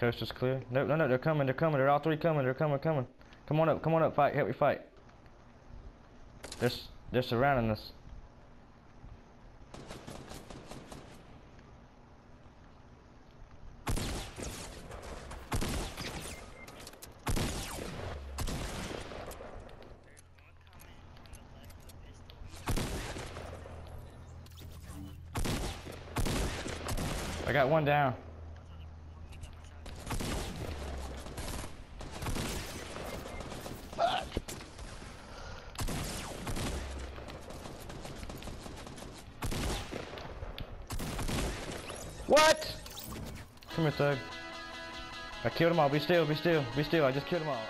Coast is clear. No, no, no, they're coming, they're coming. They're all three coming, they're coming, coming. Come on up, fight, help me fight. They're surrounding us. I got one down. What? Come here, Thug. I killed them all. Be still, be still, be still. I just killed them all.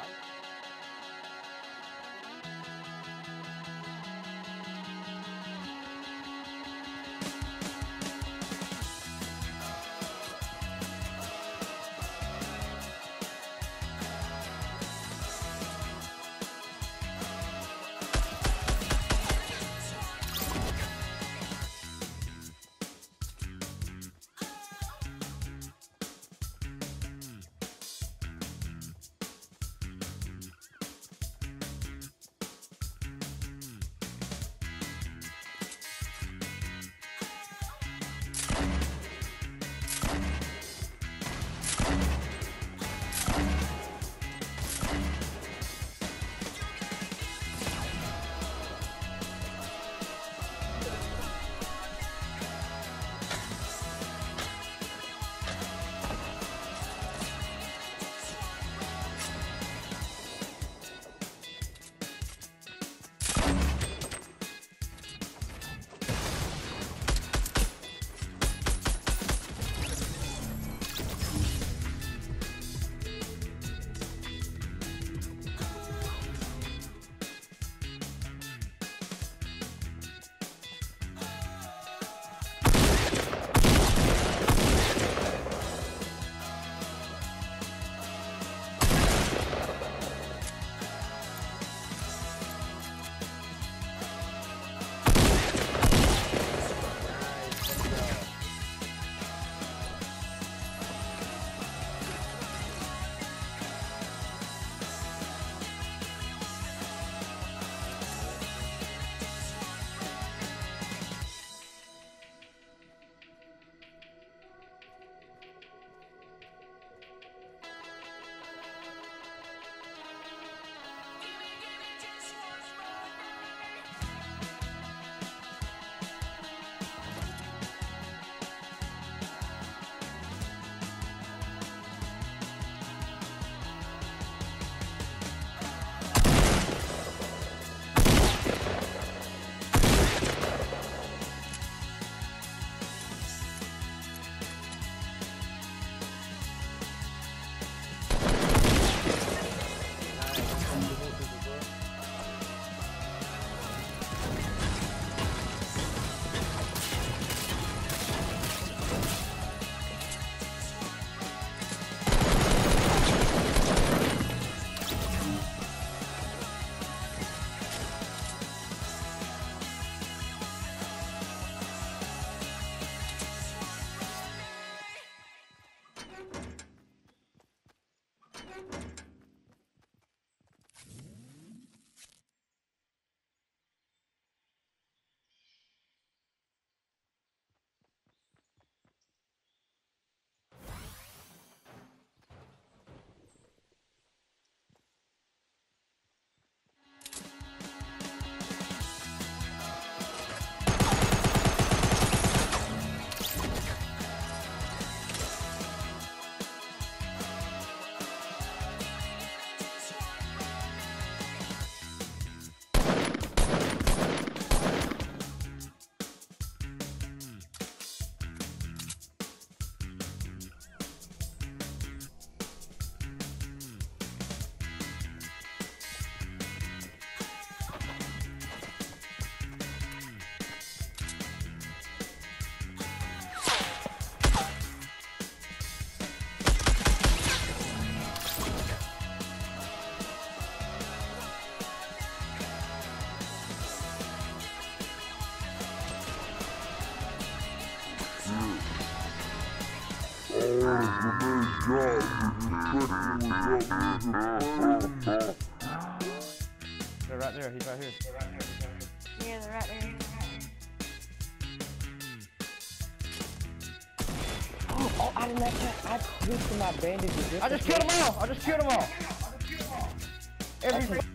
They're right there. He's right here. Yeah, they're right there. Oh, I did not catch. I twisted my bandages. I just killed them all. I just killed them all. Every